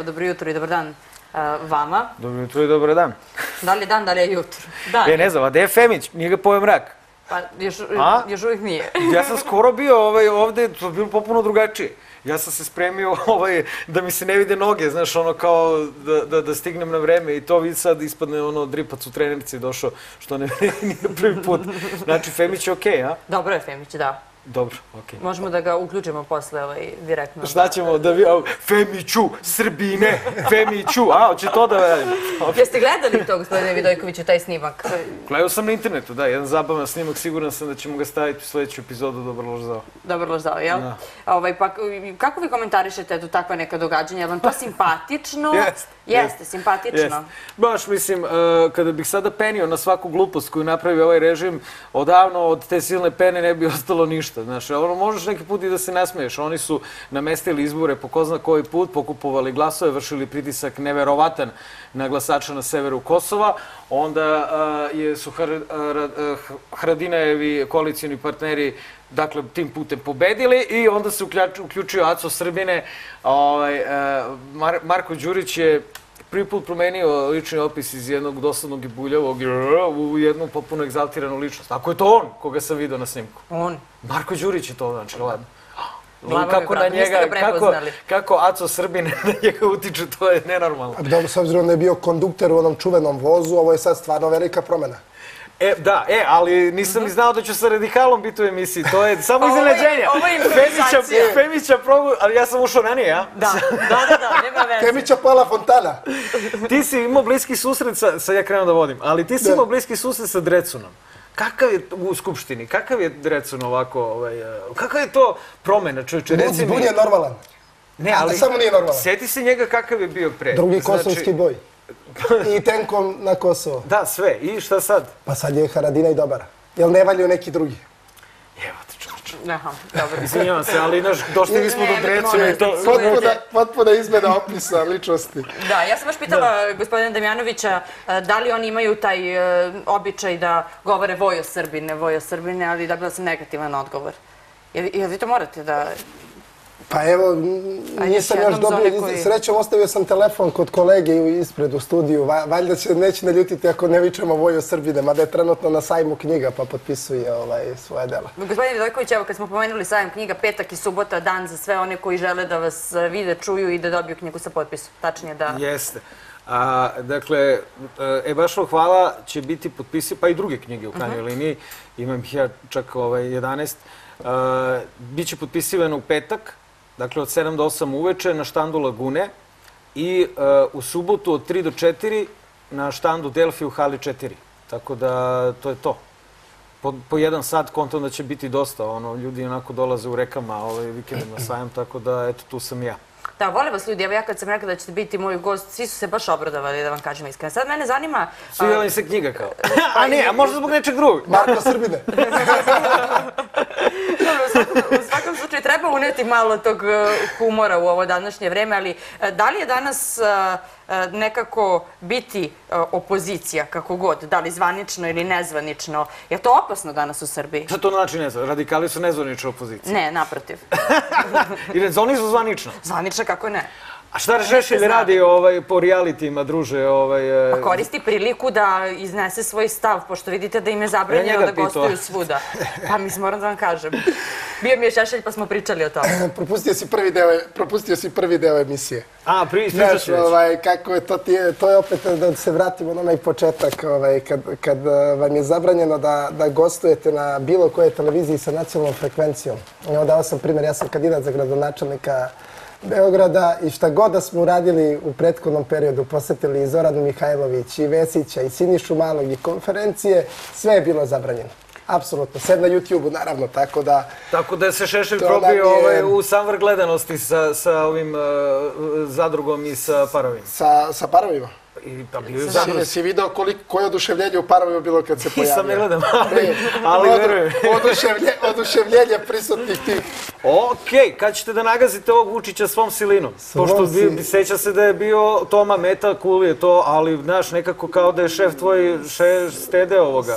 dobro jutro i dobar dan vama. Dobro jutro i dobar dan. Da li je dan, da li je jutro? Ne znam, a gde je Femić? Nije ga pojeo mrak. Pa još uvijek nije. Ja sam skoro bio ovde, to je bilo popuno drugačije. Ja sam se spremio da mi se ne vide noge, znaš, ono kao da stignem na vreme i to vidi sad ispadne ono dripac u trenerci došao, što ne nije prvi put. Znači, Femić je okej, a? Dobro je Femić, da. Dobro, okej. Možemo da ga uključimo posle direktno. Šta ćemo da vi... Femiću, Srbine, Femiću, hoće to da radim. Jeste gledali to, gospodine Vidojkoviću, taj snimak? Gledao sam na internetu, da, jedan zabavan snimak, siguran sam da ćemo ga staviti u sledeću epizodu Dobar loš zao. Dobar loš zao, jel? Pa kako vi komentarišete takva neka događanja? Je vam to simpatično? Jeste, simpatično. Baš, mislim, kada bih sada penio na svaku glupost koju napravi ovaj režim, odavno od te silne pene ne bi ostalo ništa. Znaš, možeš neki put i da se nasmeješ. Oni su namestili izbore po ko zna koji put, pokupovali glasove, vršili pritisak neverovatan na glasača na severu Kosova. Onda su Haradinajevi koalicijni partneri dakle, tim putem pobedili i onda se uključio Aco Srbine. Marko Đurić je prvi put promenio lični opis iz jednog dosadnog i buljavog u jednu potpuno egzaltiranu ličnost. Ako je to on koga sam vidio na snimku. On? Marko Đurić je to, znači, ladno. Kako Aco Srbine na njega utiče, to je nenormalno. Dobro, s obzirom da je bio kondukter u onom čuvenom vozu, ovo je sad stvarno velika promena. Da, ali nisam ni znao da ću sa Radikalom biti u emisiji, to je samo iznenađenje. Ovo je improvizacija. Femića probu, ali ja sam ušao ranije, a? Da, nema veze. Femića pala fontana. Ti si imao bliski susret, sad ja krenuo da vodim, ali ti si imao bliski susret sa Drecunom. Kakav je u Skupštini, kakav je Drecun ovako, kakav je to promena, čovječe, reci mi... Bun je normalan. Ne, ali... Samo nije normalan. Sjeti se njega kakav je bio pre. Drugi kosovski boj. I tenkom na Kosovo. Da, sve. I šta sad? Pa sad je Haradinaj dobar. Jel ne valju neki drugi? Evo te čovječe. Aha, dobro. Izvinjavam se, ali došli smo do Drecuna i to... Potpuno izmena opisa ličnosti. Da, ja sam baš pitala gospodina Damjanovića da li oni imaju taj običaj da govore Vojo Srbine, ali dobila sam negativan odgovor. Jel vi to morate da... Pa evo, nisam još dobio, srećom ostavio sam telefon kod kolege ispred u studiju, valjda će neće naljutiti ako ne vičemo Vojo Srbine, mada je trenutno na sajmu knjiga pa potpisuje svoje dela. Gospodine Vidojković, evo kad smo pomenuli sajam knjiga, petak i subota, dan za sve one koji žele da vas vide, čuju i da dobiju knjigu sa potpisom, tačnije da... Jeste. Dakle, baš hvala će biti potpisi, pa i druge knjige u krajnjoj liniji, imam ih ja čak 11, biće potpisivano u petak, dakle od 7 do 8 uveče na štandu Lagune i u subotu od 3 do 4 na štandu Delfi u hali 4. Tako da to je to. Po 1 sat kontam da će biti dosta. Ljudi onako dolaze u rekama vikendom na sajam, tako da eto tu sam ja. Da, vole vas ljudi. Evo ja kad sam rekla da ćete biti moj gost, svi su se baš obradovali, da vam kažem iskreno. Sad mene zanima... Svidjela mi se knjiga kao. A ne, a možda zbog nečeg drugog. Marko Srbine. U svakom slučaju treba uneti malo tog humora u ovo današnje vreme, ali da li je danas nekako biti opozicija, kako god, da li zvanično ili nezvanično, je to opasno danas u Srbiji? Šta to znači nezvanično? Radikali su nezvanična opozicija. Ne, naprotiv. I oni su zvanično? Zvanično, kako ne. A šta Šešelj radi po realitijima, druže? Pa koristi priliku da iznese svoj stav, pošto vidite da im je zabranjeno da gostuju svuda. Pa mislim, moram da vam kažem. Bio mi je Šešelj pa smo pričali o tome. Propustio si prvi deo emisije. Pričat ću već. Kako je to je opet da se vratimo na onaj početak, kad vam je zabranjeno da gostujete na bilo kojoj televiziji sa nacionalnom frekvencijom. Evo dao sam primjer, ja sam kandidat za gradonačelnika Beograda i šta god da smo uradili u prethodnom periodu, posetili i Zoranu Mihajlović, i Vesića, i Sinišu Malog, i konferencije, sve je bilo zabranjeno. Apsolutno. Sve na YouTube-u, naravno, tako da... Tako da se Šešelj probio u sam vrh gledanosti sa ovim zadrugom i sa parovima. Sa parovima? Pa bio je zagroz. Si video koje oduševljenje u parovima bilo kad se pojavio? Nisam ne gledam, ali verujem. Oduševljenje prisutnih tih. Okej, kad ćete da nagazite ovog Vučića svom silinom? Pošto seća se da je bio Toma Meta, cool je to, ali znaš, nekako kao da je šef tvoj stede ovoga.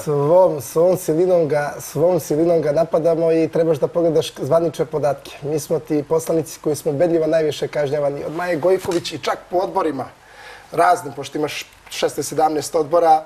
Svom silinom ga napadamo i trebaš da pogledaš zvanične podatke. Mi smo ti poslanici koji smo ubedljivo najviše kažnjavani od Maje Gojković i čak po odborima raznim, pošto imaš 16-17 odbora,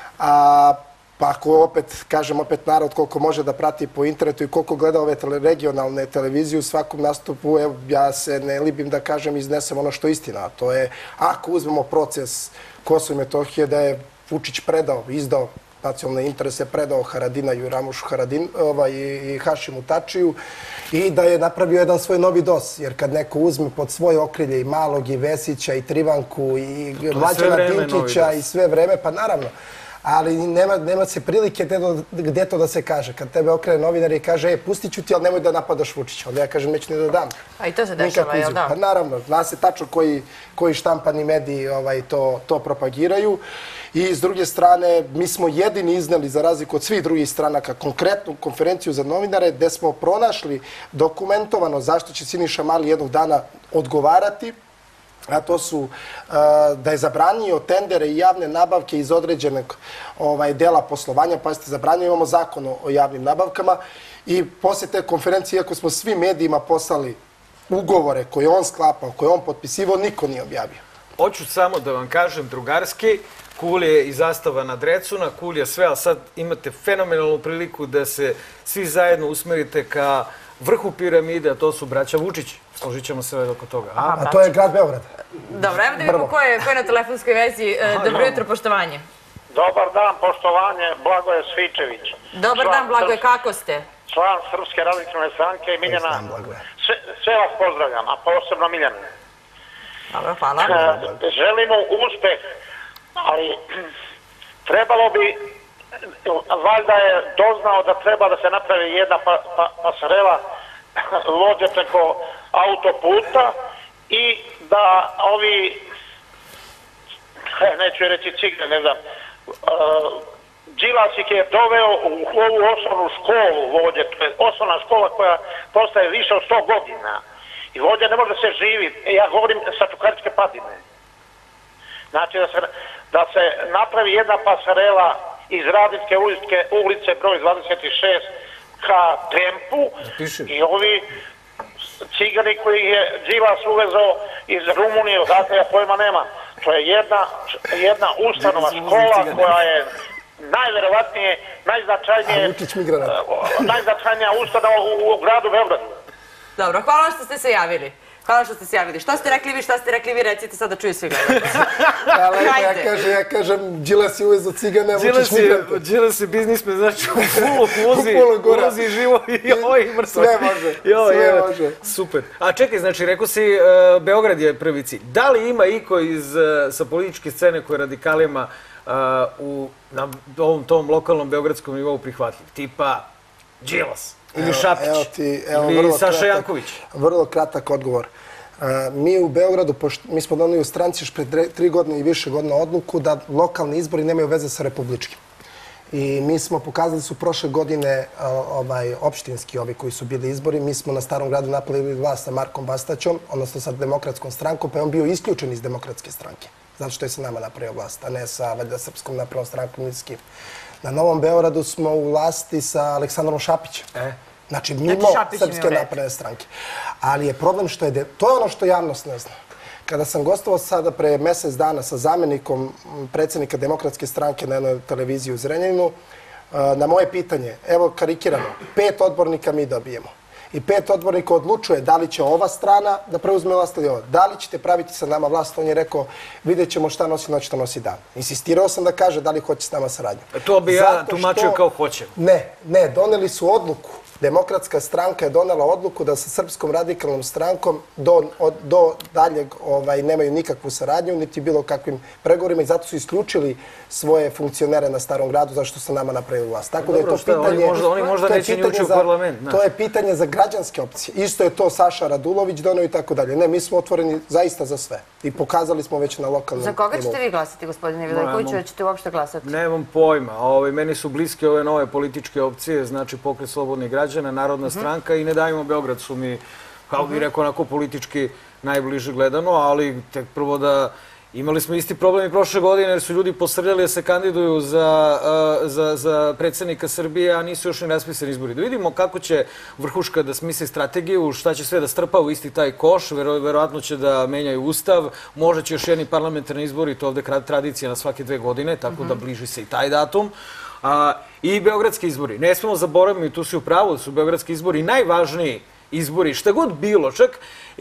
pa ako opet narod koliko može da prati po internetu i koliko gleda ove regionalne televizije u svakom nastupu, ja se ne libim da kažem, iznesem ono što je istina. A to je, ako uzmemo proces Kosova i Metohije, da je Vučić izdao nacionalne interese, predao Haradinaju i Ramušu i Hašimu Tačiju i da je napravio jedan svoj novi DOS. Jer kad neko uzme pod svoje okrilje i Malog, i Vesića, i Trivanku, i Mlađana Dinkića i sve vreme, pa naravno. Ali nema se prilike gde to da se kaže. Kad tebe okrene novinar i kaže, pustit ću ti, ali nemoj da napadaš Vučića. Onda ja kažem, neću ni da dam. A i to se dešava, jel da? Pa naravno, zna se tačno koji štampani mediji to propagiraju. I s druge strane, mi smo jedini izneli, za razliku od svih drugih stranaka, konkretnu konferenciju za novinare gde smo pronašli dokumentovano zašto će Siniša Mali jednog dana odgovarati, a to su da je zabranio tendere i javne nabavke iz određenog dela poslovanja. Pazite, zabranio, imamo zakon o javnim nabavkama i posle te konferencije, iako smo svim medijima poslali ugovore koje on sklapao, koje on potpisivao, niko nije objavio. Hoću samo da vam kažem drugarski, cool je i zastava nad Recuna, cool je sve, ali sad imate fenomenalnu priliku da se svi zajedno usmerite ka vrhu piramide, a to su braća Vučić. Složit ćemo se oko toga. A to je grad Beograd. Dobro, evo da vidimo ko je na telefonskoj vezi. Dobro jutro, poštovanje. Dobar dan, poštovanje, Blagoje Svičević. Dobar dan, Blagoje, kako ste? Član Srpske radikalne stranke i Miljana. Sve vas pozdravljam, a posebno Miljana. Dobro, hvala. Želimo uspeh, ali trebalo bi, valjda je doznao da treba da se napravi jedna pasarela vođe preko autoputa i da ovi, neću reći cigre, ne znam, Đilasik je doveo u ovu osnovnu školu vođe, to je osnovna škola koja postaje više od 100 godina i vođe ne može da se živi, ja govorim sa Čukaričke padine. Znači da se napravi jedna pasarela iz Radničke ulice broj 26 ka Tempu i ovi cigani koji je Đilas uvezao iz Rumunije, odakle ja pojma nema. To je jedna ustanova škola koja je najverovatnije, najznačajnija ustanova u gradu Beogradu. Dobro, hvala što ste se javili. Šta ste rekli vi, šta ste rekli vi, recite sad da čuju svi gledalci. Ja kažem, Đilas je uvezao cigane, Vučić migrante. Đilas je biznismen, znači u fulu uvozi živo i ovo i mrtvo. Sve može. Super. A čekaj, znači, rekao si, Beograd je prvi cilj. Da li ima iko sa političke scene koje radikalima na ovom tom lokalnom beogradskom nivou prihvatljiv? Tipa Đilas? Ili Šapić, ili Saša Janković. Vrlo kratak odgovor. Mi u Beogradu, mi smo doneli u stranci još pred 3 godine i više godina odluku da lokalni izbori nemaju veze sa republičkim. I mi smo pokazali su prošle godine opštinski ovi koji su bili izbori. Mi smo na Starom gradu napravili vlast sa Markom Bastaćom, odnosno sa Demokratskom strankom, pa je on bio isključen iz Demokratske stranke. Zato što je sa nama napravio vlast, a ne sa Srpskom naprednom strankom ili s kim. Na Novom Beogradu smo u vlasti sa Aleksandrom Šapićem. Znači, mimo Srpske napredne stranke. Ali je problem što je... To je ono što javnost ne zna. Kada sam gostovao sada pre mesec dana sa zamenikom predsjednika Demokratske stranke na jednoj televiziji u Zrenjaninu, na moje pitanje, evo karikirano, 5 odbornika mi dobijemo. I 5 odbornika odlučuje da li će ova strana da preuzme vlast ili ova. Da li ćete praviti sa nama vlast? On je rekao, vidjet ćemo šta nosi noć, šta nosi dan. Insistirao sam da kaže da li hoće s nama saradnju. To bi ja tumačio kao hoćemo. Ne, doneli su odluku Demokratska stranka je donela odluku da sa Srpskom radikalnom strankom do daljeg nemaju nikakvu saradnju, niti bilo kakvim pregovorima i zato su isključili svoje funkcionere na Starom gradu zašto su nama napravili vlast. Tako da je to pitanje... Oni možda neće ni ući u parlament. To je pitanje za građanske opcije. Isto je to Saša Radulović donio i tako dalje. Ne, mi smo otvoreni zaista za sve. I pokazali smo već na lokalnom nivou. Za koga ćete vi glasati, gospodine Vidojkoviću? Da ćete uopšte glasati? Nemam pojma. Meni su bliske ove nove političke opcije, znači Pokret slobodnih građana, Narodna stranka i Ne davimo Beograd su mi, kao bih rekao, onako politički najbliže gledano, ali tek prvo da imali smo isti problem i prošle godine jer su ljudi posrljali da se kandiduju za predsjednika Srbije, a nisu još ni raspisani izbori. Da vidimo kako će vrhuška da smisli strategiju, šta će sve da strpa u isti taj koš, verovatno će da menjaju ustav, možda će još jedni parlamentarni izbori, to ovde tradicija na svake 2 godine, tako da bliži se i taj datum. I beogradski izbori. Ne smemo zaboraviti, tu si u pravu, da su beogradski izbori najvažniji izbori, šta god bilo, čak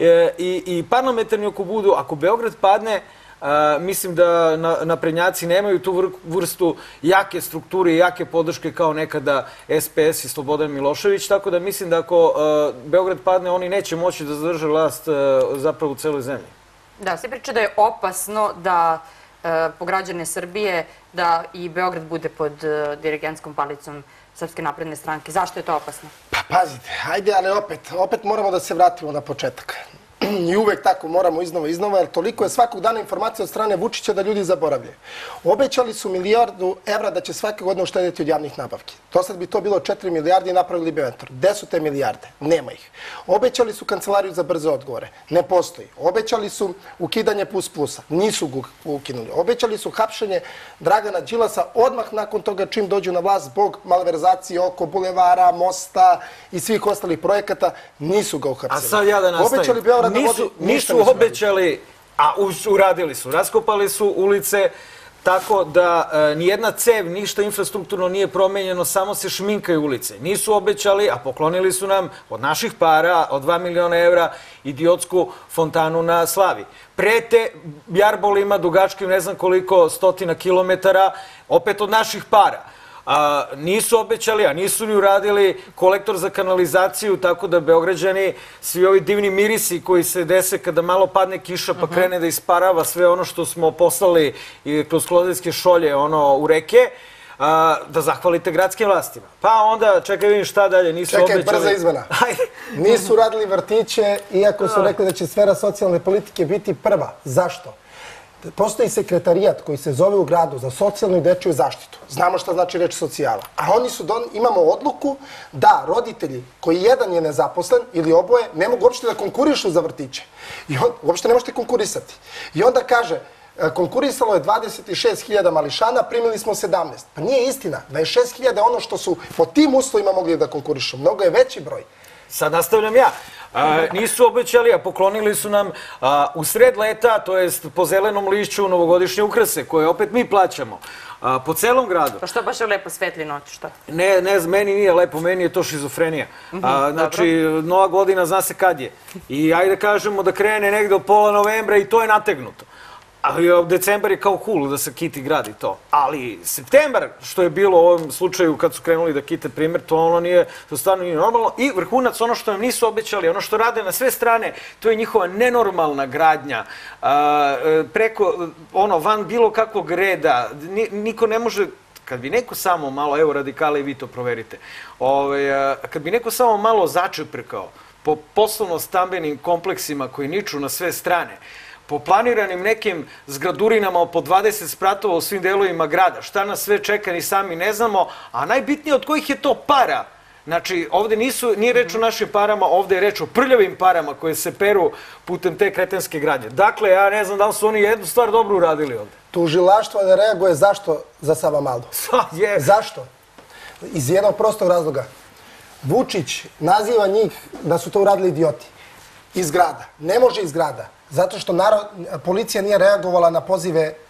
i parlamentarni ako budu, ako Beograd padne, mislim da naprednjaci nemaju tu vrstu jake strukture i jake podrške kao nekada SPS i Slobodan Milošević, tako da mislim da ako Beograd padne, oni neće moći da zadrže vlast zapravo u celoj zemlji. Da, se priča da je opasno da po građane Srbije da i Beograd bude pod dirigentskom palicom Srpske napredne stranke. Zašto je to opasno? Pa pazite, ajde, ali opet moramo da se vratimo na početak. I uvek tako moramo iznova, jer toliko je svakog dana informacija od strane Vučića da ljudi zaboravljaju. Obećali su 1 milijardu evra da će svake godine uštedjeti od javnih nabavki. Do sad bi to bilo 4 milijarde i napravili bi mentor. Gde su te milijarde? Nema ih. Obećali su kancelariju za brze odgovore. Ne postoji. Obećali su ukidanje plus-plusa. Nisu ga ukinuli. Obećali su hapšenje Dragana Đilasa odmah nakon toga čim dođu na vlast zbog malverzacije oko bulevara, mosta i svih ostalih projekata. Nisu ga uhapsili. A sad ja da nastavim. Nisu obećali, a uradili su. Raskopali su ulice tako da nijedna cev, ništa infrastrukturno nije promenjeno, samo se šminkaju ulice. Nisu obećali, a poklonili su nam od naših para, od 2 miliona evra, idiotsku fontanu na Slavi. Prete jarbolima dugačkim ne znam koliko stotina kilometara, opet od naših para. Nisu obećali, a nisu ni uradili kolektor za kanalizaciju, tako da Beograđani, svi ovi divni mirisi koji se dese kada malo padne kiša pa krene da isparava sve ono što smo poslali kroz klozetske šolje u reke, da zahvalite gradskim vlastima. Pa onda, čekaj vidim šta dalje, nisu obećali... Čekaj, brza izmena. Nisu radili vrtiće, iako su rekli da će sfera socijalne politike biti prva. Zašto? Postoji sekretarijat koji se zove u gradu za socijalnu i dečiju zaštitu. Znamo šta znači reč socijala. A imamo odluku da roditelji koji jedan je nezaposlen ili oboje ne mogu uopšte da konkurišu za vrtiće. Uopšte ne možete konkurisati. I onda kaže, konkurisalo je 26.000 mališana, primili smo 17. Pa nije istina. 26.000 je ono što su po tim uslovima mogli da konkurišu. Mnogo je veći broj. Sad nastavljam ja. Nisu obećali, a poklonili su nam u sred leta, to jest po zelenom lišću, novogodišnje ukrase, koje opet mi plaćamo. Po celom gradu. Pa što baš je lepo svetli noć, što? Ne, meni nije lepo, meni je to šizofrenija. Znači, Nova godina zna se kad je. I ajde kažemo da krene negde od pola novembra i to je nategnuto. A decembar je kao cool da se kiti grad i to. Ali septembar, što je bilo u ovom slučaju kad su krenuli da kite primer, to stvarno nije normalno. I vrhunac, ono što nam nisu obećali, ono što rade na sve strane, to je njihova nenormalna gradnja. Preko, van bilo kakvog reda. Niko ne može... Kad bi neko samo malo, evo radikale i vi to proverite, kad bi neko samo malo začeprkao po poslovno-stambenim kompleksima koji niču na sve strane, po planiranim nekim zgradurinama po 20 spratova u svim delovima grada, šta nas sve čeka ni sami ne znamo, a najbitnije od kojih je to para. Znači, ovde nije reč o našim parama, ovde je reč o prljavim parama koje se peru putem te kretenske gradnje. Dakle, ja ne znam da li su oni jednu stvar dobro uradili ovde. Tužilaštvo ne reaguje zašto za Savamalu? Zašto? Iz jednog prostog razloga. Vučić naziva njih da su to uradili idioti. Iz grada. Ne može iz grada. Zato što policija nije reagovala na pozive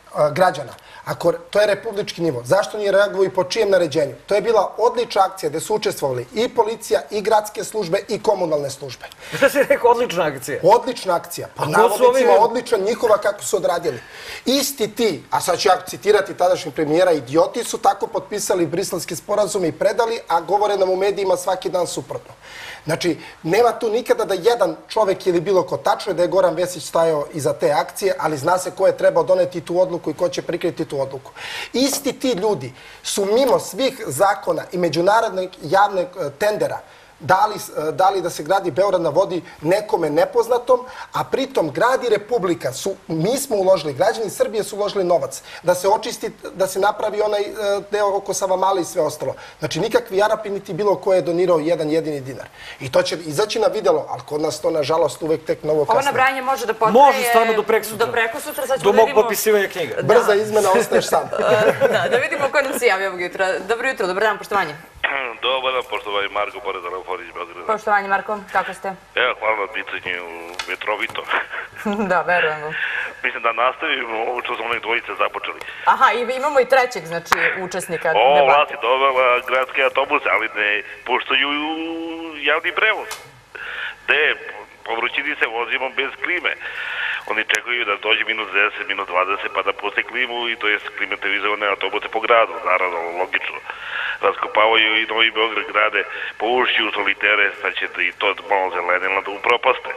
građana. Ako to je republički nivo, zašto nije reagovao i po čijem naređenju? To je bila odlična akcija gde su učestvovali i policija, i gradske službe, i komunalne službe. Šta si rekao, odlična akcija? Odlična akcija. Pa navodnicima odlična njihova kako su odradili. Isti ti, a sad ću ja citirati tadašnjeg premijera, idioti su tako potpisali briselski sporazum i predali, a govore nam u medijima svaki dan suprotno. Znači, nema tu nikada da jedan čovek ili bilo ko, tačno je da je Goran Vesić stajao iza te akcije, ali zna se ko je trebao doneti tu odluku i ko će prikriti tu odluku. Isti ti ljudi su mimo svih zakona i međunarodnog javnog tendera dali da se gradi Beograd na vodi nekome nepoznatom, a pritom grad i Republika mi smo uložili, građani Srbije su uložili novac da se očisti, da se napravi onaj deo oko Savamale i sve ostalo. Znači, nikakvi Arapi niti bilo ko je donirao jedan jedini dinar. I to će izaći na videlo, ali kod nas to, nažalost, uvek tek mnogo kasno. Ovo nabrajanje može da potraje... Može stvarno do prekosutra. Do prekosutra, sad ćemo do da vidimo... mog potpisivanja knjiga. Brza izmena, ostaješ sam. Da vidimo ko nam se javi ovog jutra. Dobro jutro, dobar dan, poštovanje. Dobar dan, poštovani Marko, pored telefona iz Beograda. Poštovanje, Marko, kako ste? Evo, hvala na pitanju, vetrovito. Da, verujem vam. Mislim da nastavimo ovo što smo onih dvojice započeli. Aha, i imamo i trećeg, znači, učesnika Ovo debate. vlast je dovela gradske autobuse, ali ne puštaju javni prevoz. Gde po vrućini se vozimo bez klime. Oni čekaju da dođe minus 10, minus 20, pa da puste klimu i to je klimatizovane autobuse po gradu, naravno, logično. Raskopavaju i Novi Beograd grade po ušću solitere, sad će i to malo zelenilo da upropaste.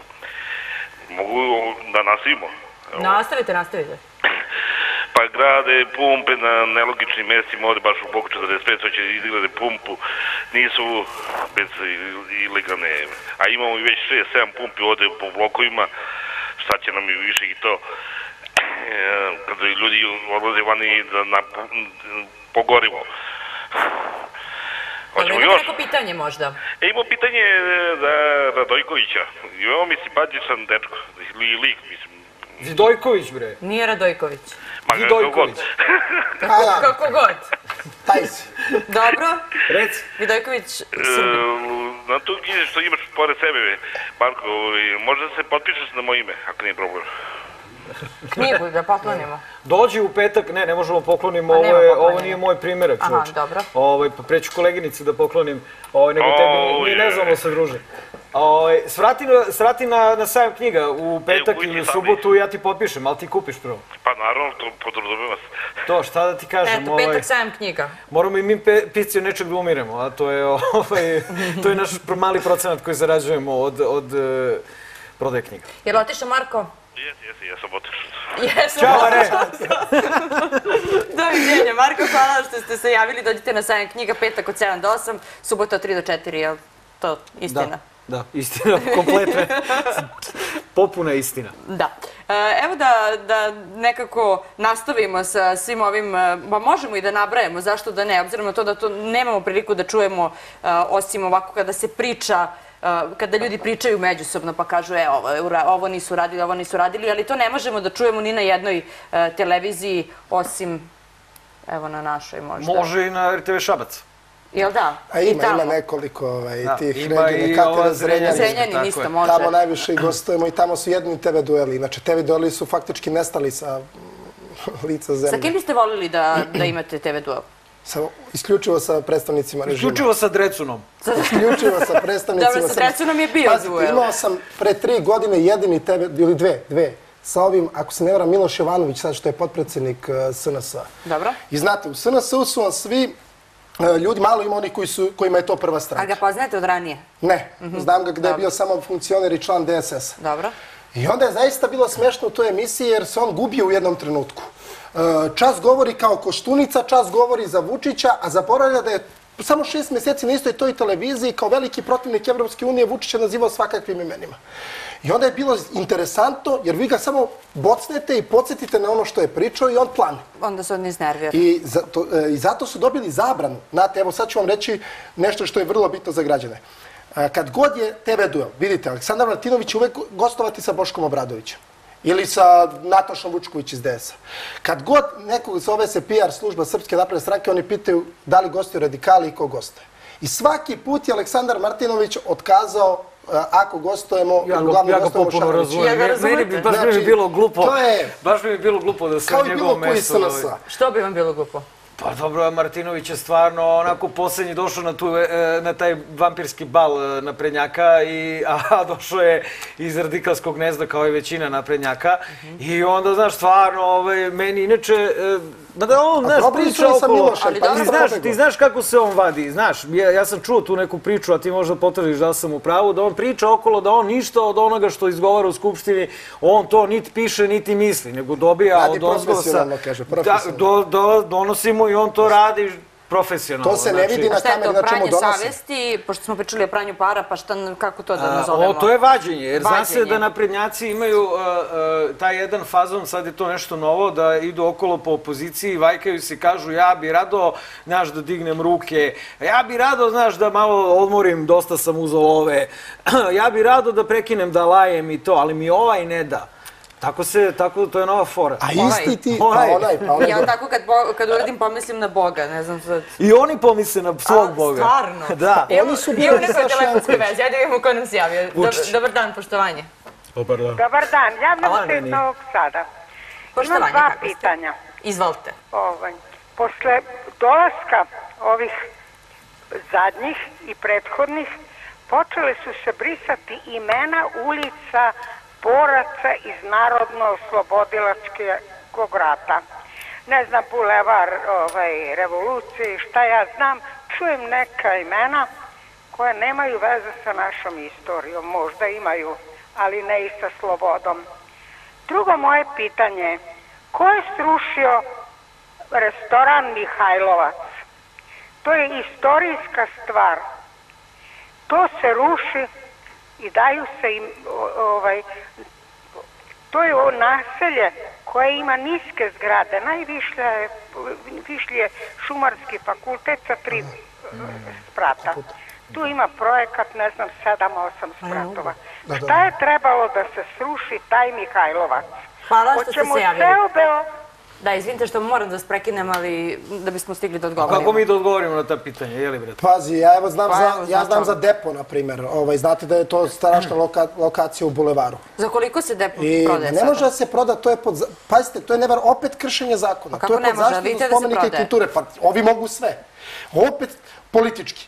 Mogu da nastavimo? Nastavite. Pa grade pumpe na nelogičnim mestima, ovde baš u Boku 45, to će izgrade pumpu, nisu bez ilegalne, a imamo i već 6-7 pumpi ovde po blokovima, šta će nam i više i to, kada ljudi odlaze vani po gorivo. Imamo neko pitanje možda? Imamo pitanje za Radojkovića. Imamo mi simpatičan dečko, ili lik, mislim. Vidojković, bre. Nije Radojković. Vidojković. Kako god. Taj si. Dobro. Reci. Vidojković, Srbi. Na tu knjizi što imaš pored sebe, Marko, možda se potpišeš na moje ime, ako nije problem. Knjigu da poklonimo. Dođi u petak, ne možemo poklonimo, ovo nije moj primjerak, čuč. Aha, dobro. Pa preću koleginici da poklonim, nego tebi, mi ne znamo se druže. Svrati na sajam knjiga u petak ili u subotu i ja ti potpišem, ali ti kupiš prvo. Pa naravno, to podrazumeva se. To, šta da ti kažem? Eto, petak sajam knjiga. Moramo i mi pisci nečeg da umiremo, a to je naš mali procenat koji zarađujemo od prodaje knjiga. Je li otišao Marko? Jesi, ja sam otišao. Ćao, Are! Doviđenja, Marko, hvala što ste se javili. Dođite na sajam knjiga petak od 7 do 8, subota od 3 do 4, je li to istina? Da, istina, kompletna, popuna istina. Da. Evo da nekako nastavimo sa svim ovim, možemo i da nabrajemo, zašto da ne, obzirom na to da to nemamo priliku da čujemo, osim ovako kada se priča, kada ljudi pričaju međusobno pa kažu ovo nisu radili, ali to ne možemo da čujemo ni na jednoj televiziji, osim, evo na našoj možda. Može i na RTV Šabac. Jel da? A ima nekoliko tih regionalnih Zrenjanin isto može. Tamo najviše i gostujemo i tamo su jedini TV dueli. Znači, TV dueli su faktički nestali sa lica zemlje. Sa kim biste volili da imate TV duel? Isključivo sa predstavnicima režima. Isključivo sa Drecunom. Isključivo sa predstavnicima... Dobro, sa Drecunom je bio duel. Imao sam pre 3 godine jedini TV, ili dve, sa ovim, ako se ne varam, Miloš Jovanović, sad što je potpredsjednik SNS-a. Dobro. I znate, u SNS-u su vam svi ljudi, malo ima onih kojima je to prva stranka. A ga poznajete od ranije? Ne, znam ga gde je bio samo funkcioner i član DSS-a. Dobro. I onda je zaista bilo smešno u toj emisiji jer se on gubio u jednom trenutku. Čas govori kao Koštunica, čas govori za Vučića, a zaboravlja da je samo 6 mjeseci na istoj toj televiziji kao veliki protivnik Evropske unije Vučića nazivao svakakvim imenima. I onda je bilo interesantno jer vi ga samo bocnete i podsjetite na ono što je pričao i on plane. Onda se on iznervira. I zato su dobili zabranu. Znate, evo sad ću vam reći nešto što je vrlo bitno za građane. Kad god je TV duel, vidite, Aleksandar Martinović uvek gostovati sa Boškom Obradovićem. Ili sa Natašom Vučković iz DS-a. Kad god nekog zove se PR služba Srpske napredne stranke, oni pitaju da li gostuju radikali i ko gostuje. I svaki put je Aleksandar Martinović otkazao ako gostujemo, Ja uglavnom ga gostujemo u potpuno Šaroviću. Ja ga razumijem. Meni bi razumete. baš bi bilo glupo. Baš bi bilo glupo da se Kao na i bilo njegovom koji mestu... SNS. Što bi vam bilo glupo? Pa dobro, Martinović je stvarno onako poslednji došao na taj vampirski bal naprednjaka, a došao je iz radikalskog gnezda kao i većina naprednjaka. I onda, znaš, stvarno, meni inače... Da on, znaš, priča okolo... Ti znaš kako se on vadi, znaš, ja sam čuo tu neku priču, a ti možda potvrdiš da sam u pravu, da on priča okolo da on ništa od onoga što izgovara u Skupštini, on to niti piše, niti misli, nego dobija od ozgosa... Donosi mu i on to radi profesionalno. To se ne vidi na kamer na čemu donosi. Pranje savesti, pošto smo pričali o pranju para, pa kako to da nazovemo? To je vađenje, jer zna se da naprednjaci imaju taj jedan fazon, sad je to nešto novo, da idu okolo po opoziciji, vajkaju se i kažu ja bi rado, znaš, da dignem ruke, ja bi rado, znaš, da malo odmorim, dosta sam uzeo love, ja bi rado da prekinem da lajem i to, ali mi ovaj ne da. Tako, to je nova fora. A isti ti, pa onaj. Ja tako kad uradim pomislim na Boga, ne znam sad. I oni pomisle na svog Boga. Stvarno? Da. Oni su bili Imamo nekoj Saša telefonskoj Janković. vezi, ajde vidimo ko nam se javio. Dobar dan, poštovanje. Dobar dan. Dobar dan, javljam se iz Novog Sada. Imam dva pitanja. Izvolite. Posle dolaska ovih zadnjih i prethodnih, počele su se brisati imena ulica boraca iz Narodno-oslobodilačkog rata. Ne znam, bulevar revolucije, šta ja znam, čujem neka imena koja nemaju veze sa našom istorijom, možda imaju, ali ne i sa slobodom. Drugo moje pitanje je, ko je srušio restoran Mihajlovac? To je istorijska stvar. To se ruši i daju se im, to je naselje koje ima niske zgrade, najvišlji je Šumarski fakultet sa 3 sprata. Tu ima projekat, ne znam, 7-8 spratova. Šta je trebalo da se sruši taj Mihajlovac? Hvala što ste se javili. Ceo Da, izvinite što moram da vas prekinem, ali da bismo stigli da odgovorimo. Kako mi da odgovorimo na ta pitanja, je li bre? Pazi, ja znam za depo, na primjer. Znate da je to strašna lokacija u bulevaru. Za koliko se depo prodaje? Ne može da se proda, to je pazite, to je opet kršenje zakona. To je pod zaštitom spomenika i kulture. Pa ovi mogu sve. Opet politički.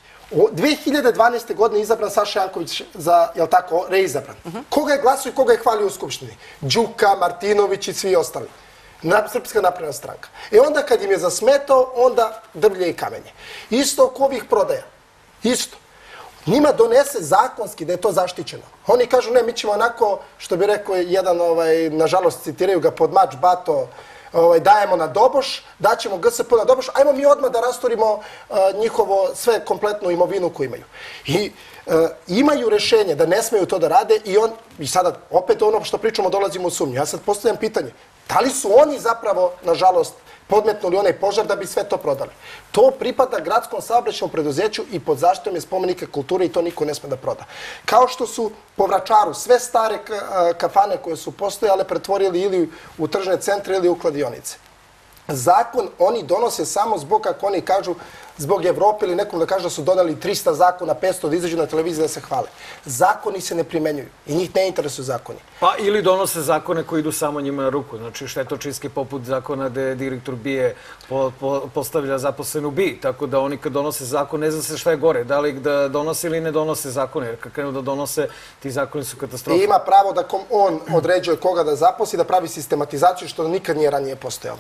2012. godine izabran Saša Janković za, jel tako, reizabran. Koga je glasio i koga je hvalio u Skupštini? Đuka, Martinović i svi ostali. Srpska napredna stranka. Onda kad im je zasmetao, onda drvlje i kamenje. Isto oko ovih prodaja. Isto. Njima donese zakonski da je to zaštićeno. Oni kažu, ne, mi ćemo onako, što bi rekao jedan, nažalost citiraju ga pod mač, bato, dajemo na doboš, daćemo GSP na doboš, ajmo mi odmah da rastorimo njihovo sve kompletnu imovinu koju imaju. I imaju rešenje da ne smeju to da rade i sada opet ono što pričamo dolazimo u sumnju. Ja sad postavljam pitanje, da li su oni zapravo, nažalost, podmetnuli onaj požar da bi sve to prodali? To pripada gradskom saobraćajnom preduzeću i pod zaštitom je spomenika kulture i to niko ne sme da proda. Kao što su po Vračaru sve stare kafane koje su postojale pretvorili ili u tržne centre ili u kladionice. Zakon oni donose samo zbog, kako oni kažu, zbog Evrope ili nekom da kaže da su donali 300 zakona, 500 da izađu na televiziji da se hvale. Zakoni se ne primenjuju i njih ne interesuju zakoni. Pa ili donose zakone koji idu samo njima na ruku. Znači štetočinski poput zakona gde direktor BIA postavlja zaposlenu BIA. Tako da oni kad donose zakon ne zna se šta je gore. Da li da donose ili ne donose zakone. Jer kad krenu da donose, ti zakoni su katastrofa. I ima pravo da on određuje koga da zaposli, da pravi sistematizaciju što nikad nije ranije postojalo.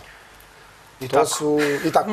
I tako.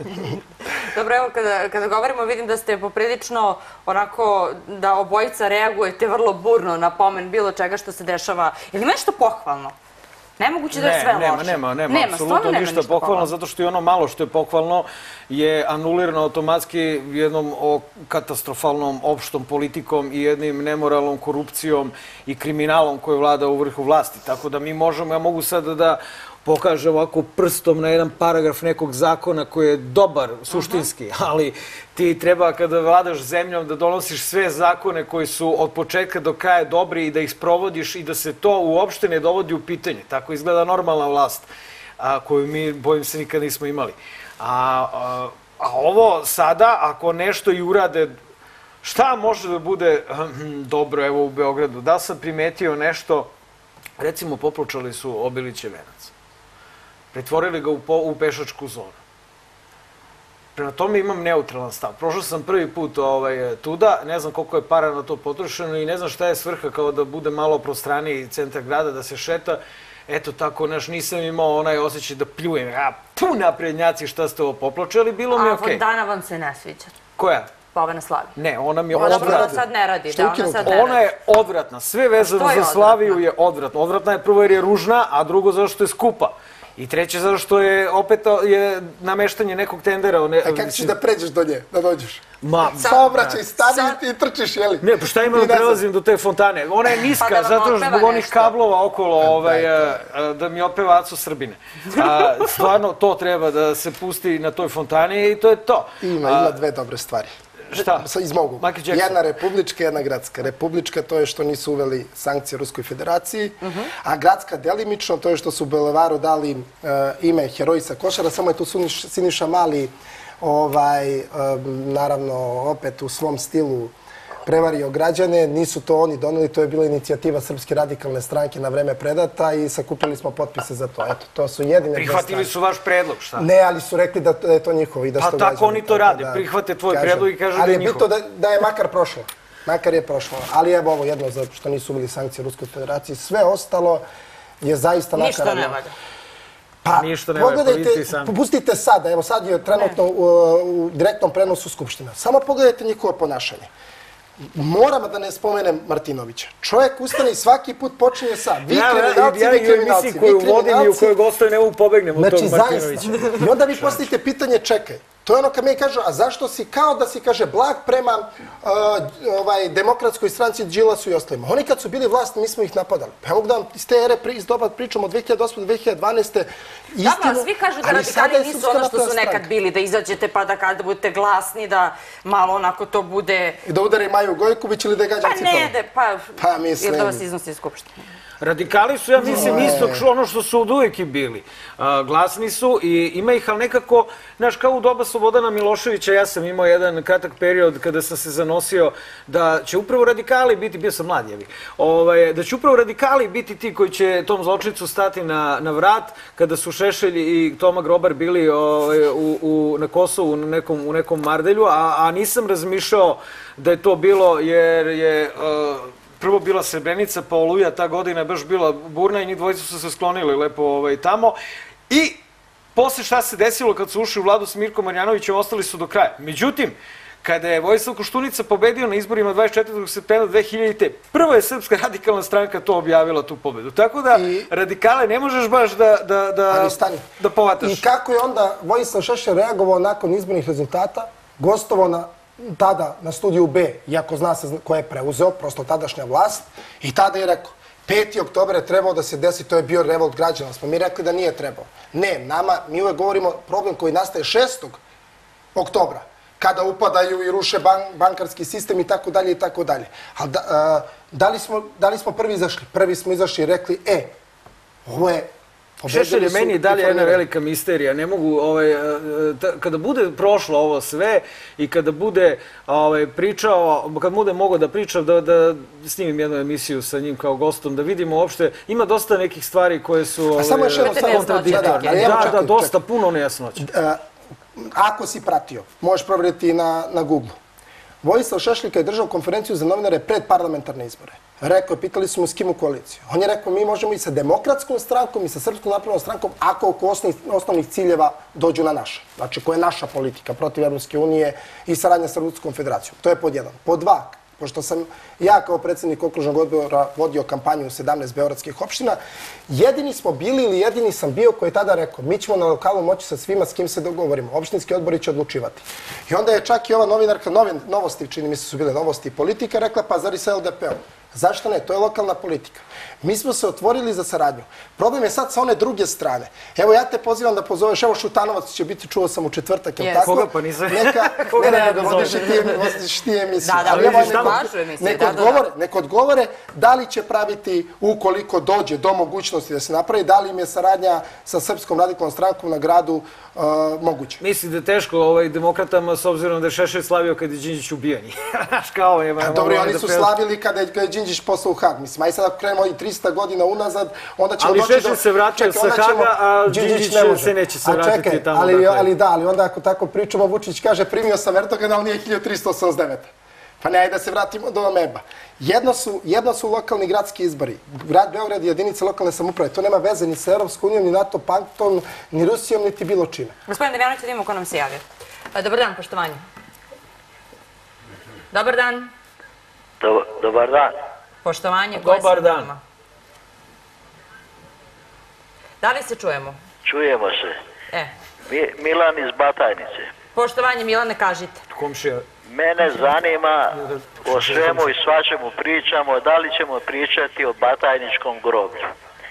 Dobro, evo, kada govorimo, vidim da ste poprilično onako, da obojica reagujete vrlo burno na pomen bilo čega što se dešava. Je li nešto pohvalno? Nemoguće da je sve loše. Nema, apsolutno ništa pohvalno, zato što i ono malo što je pohvalno je anulirano automatski jednom katastrofalnom opštom politikom i jednim nemoralnom korupcijom i kriminalom koji vlada u vrhu vlasti. Tako da mi možemo, ja mogu sada da pokaže ovako prstom na jedan paragraf nekog zakona koji je dobar, suštinski, ali ti treba kada vladaš zemljom da donosiš sve zakone koji su od početka do kraja dobri i da ih sprovodiš i da se to uopšte ne dovodi u pitanje. Tako izgleda normalna vlast koju mi, bojim se, nikad nismo imali. A ovo sada, ako nešto i urade Šta može da bude dobro evo u Beogradu? Da sam primetio nešto, recimo popločali su Obilićev venac. Pretvorili ga u pešačku zonu. Prema tome imam neutralan stav. Prošao sam prvi put tuda, ne znam koliko je para na to potrošeno i ne znam šta je svrha kao da bude malo prostraniji centar grada, da se šeta. Eto tako, nisam imao onaj osjećaj da pljujem. Naprednjaci, šta ste ovo popločali, bilo mi je okej. A Fontana vam se ne sviđa? Koja? Pa ova na Slavi. Ne, ona mi je odvratna. Ona sad ne radi. Ona je odvratna. Sve vezano za Slaviju je odvratno. Odvratna je prvo jer je ružna, a drugo zato što je skupa. I treće zato što je opet nameštanje nekog tendera. A kako ćeš da pređeš do nje, da dođeš? Saobraćaj, stani i trčiš, jeli? Ne, pa šta ima da prelazim do te fontane? Ona je niska, zato zbog onih kablova okolo, da mi opeva Aco Srbine. Stvarno, to treba da se pusti na toj fontani i to je to. Ima dve dobre stvari. Šta? Iz mogu. Jedna republička, jedna gradska. Republička to je što nisu uveli sankcije Ruskoj federaciji, a gradska delimično to je što su u Bulevaru dali ime Heroji sa Košara, samo je tu Siniša Mali, naravno, opet u svom stilu prevario građane. Nisu to oni doneli, to je bila inicijativa Srpske radikalne stranke na vreme predata i sakupili smo potpise za to. Eto, to su jedine... Prihvatili su vaš predlog, šta? Ne, ali su rekli da je to njihovo i da su to građani. Pa tako oni to rade, prihvate tvoj predlog i kažu da je njihovo. Ali je bitno da je makar prošlo. Makar je prošlo. Ali evo ovo jedno, zato što nisu uveli sankcije Ruskoj federaciji. Sve ostalo je zaista nakaradno. Ništa ne valja. Pa, pogledajte, pustite sada, evo sad je trenutno u direktnom prenosu Skupština. Samo pogledajte njihovo ponašanje. Moram da ne spomenem Martinovića. Čovjek ustane i svaki put počinje sa vi kriminalci, vi kriminalci, vi koju vodim i u kojoj gostujem, ne mogu pobegnem od tog Martinovića. I onda vi postavite pitanje, čekaj, to je ono kad mi kažu, a zašto si, kao da si, kaže, blag prema demokratskoj stranci Đilasu i ostalima. Oni kad su bili vlast, mi smo ih napadali. Pa mogu da vam iz te ere iz doba pričamo od 2008. do 2012. Da, svi kažu da radikali nisu ono što su nekad bili, da izađete pa da kada budete glasni, da malo onako to bude... I da udari Maju Gojković ili da je gađam Cipom? Pa ili da vas iznosi iz Skupštine. Radikali su, ja mislim, isto ono što su od uvijek i bili. Glasni su i ima ih, ali nekako, znaš, kao u doba Slobodana Miloševića, ja sam imao jedan kratak period kada sam se zanosio da će upravo radikali biti, bio sam mlad, da će upravo radikali biti ti koji će tom zločincu stati na vrat, kada su Šešelj i Toma Grobar bili na Kosovu u nekom mardelju, a nisam razmišljao da je to bilo jer je... Prvo bila Srebrenica, pa Oluja, ta godina je baš bila burna i njih dvojica su se sklonili lepo tamo. I posle šta se desilo kad su ušli u vladu s Mirkom Marjanovićem, ostali su do kraja. Međutim, kada je Vojislav Koštunica pobedio na izborima 24. septembra 2000. Prva je Srpska radikalna stranka to objavila, tu pobedu. Tako da radikale ne možeš baš da povataš. I kako je onda Vojislav Šešelj reagovao nakon izbornih rezultata, gostovao tada na Studiju B, iako zna se ko je preuzeo, prosto tadašnja vlast, i tada je rekao, 5. oktober je trebao da se desi, to je bio revolt građana. Smo mi rekli da nije trebao. Ne, mi uvek govorimo problem koji nastaje 6. oktobra, kada upadaju i ruše bankarski sistem i tako dalje i tako dalje. Ali da li smo prvi izašli? Prvi smo izašli i rekli, ovo je... Šešelj je meni dalje jedna velika misterija. Ne mogu, kada bude prošlo ovo sve i kada bude pričao, kad bude mogao da pričam, da snimim jednu emisiju sa njim kao gostom, da vidimo uopšte, ima dosta nekih stvari koje su kontradiktorne. Da, dosta, puno nejasnoća. Ako si pratio, možeš provjeriti na Google. Vojislav Šešelj je držao konferenciju za novinare pred parlamentarne izbore. Rekao je, pitali su mu s kim u koaliciju. On je rekao, mi možemo i sa demokratskom strankom i sa Srpskom naprednom strankom ako oko osnovnih ciljeva dođu na naše. Znači, koja je naša politika protiv Evropske unije i saradnja sa Ruskom federacijom. To je pod jedan. Pod dva, pošto sam ja kao predsjednik okružnog odbora vodio kampanju u 17 beogradskih opština, jedini smo bili ili jedini sam bio koji je tada rekao, mi ćemo na lokalu moći sa svima s kim se dogovorimo. Opštinski odbori će odlučivati. I onda je čak i ova novinarka, Novosti, čini mi se su bile Novosti i Politika, rekla, pa zar i sa LDP-om? Zašto ne? To je lokalna politika. Mi smo se otvorili za saradnju. Problem je sad sa one druge strane. Evo ja te pozivam da pozoveš, evo Šutanovac će biti, čuo sam u četvrtak, je li tako? Koga pa nisam? Ne, vodiš ti emisiju. Nek odgovore da li će praviti, ukoliko dođe do mogućnosti da se napravi, da li im je saradnja sa Srpskom radikalnom strankom na gradu moguće. Mislim da je teško demokratama s obzirom da je Šešelj slavio kad je Đinđić ubijen. Dobro, oni su slavili kada je Đinđić poslao u Hag. Mislim, aj sad ako krenemo i 300 godina unazad, onda ćemo doći do... Ali Šešelj se vratio sa Haga, a Đinđić se neće se vratiti tamo. Ali onda ako tako pričamo, Vučić kaže primio sam Erdogana, ali nije 1389. Pa ne, da se vratimo do Ameba. Jedno su lokalni gradski izbori. Grad Beograd i jedinice lokalne samouprave. To nema veze ni sa Europskom unijom, ni NATO paktom, ni Rusijom, niti bilo čime. Gospodin Damjanović, da vidimo ko nam se javio. Dobar dan, poštovanje. Dobar dan. Dobar dan. Poštovanje. Dobar dan. Da li se čujemo? Čujemo se. Milan iz Batajnice. Poštovanje, Milane, kažite. Komšija. Mene zanima o svemu i svačemu pričamo, da li ćemo pričati o Batajničkom groblju.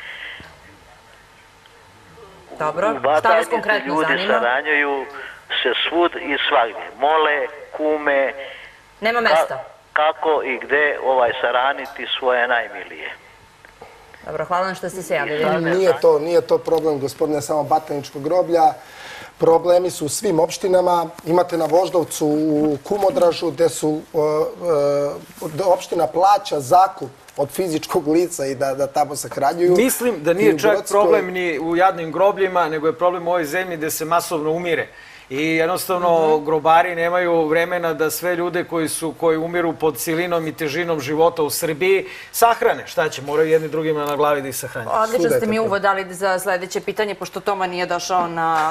Dobro, šta vas konkretno zanima? Ljudi saranjuju se svud i svagdje. Mole, kume. Nema mesta. Kako i gde saraniti svoje najmilije. Dobro, hvala vam što ste se javili. Nije to problem, gospodine, samo Batajničkog groblja. Problemi su u svim opštinama. Imate na Voždovcu u Kumodražu gde opština plaća zakup od fizičkog lica i da tamo sahranjuju. Mislim da nije čak problem ni u jadnim grobljima, nego je problem u ovoj zemlji gde se masovno umire. I jednostavno grobari nemaju vremena da sve ljude koji umiru pod silinom i težinom života u Srbiji sahrane. Šta će, moraju jedni drugima na glavi da ih sahranjaju. Odlično ste mi uvod dali za sledeće pitanje, pošto Toma nije došao na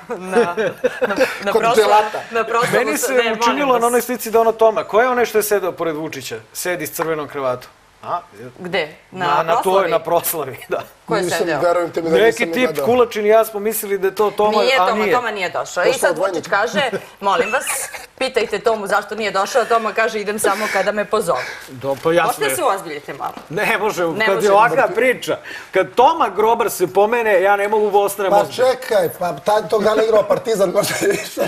proslavu. Meni se učinilo na onoj slici da ono Toma. Ko je onaj što je sedao pored Vučića? Sedi s crvenom kravatom. Gde? Na proslavi? Na proslavi, da. Ko je sedeo? Neki tip Kulačin i ja smo mislili da je to Toma, a nije. Toma nije došao. I sad Vučić kaže, molim vas, pitajte Tomu zašto nije došao, Toma kaže idem samo kada me pozovu. Možete se uozbiljiti malo. Ne može, kad je ovakva priča. Kad Toma Grobar se pomene, ja ne mogu ostane Pa čekaj, pa tog dana igrao Partizan, možda je išao.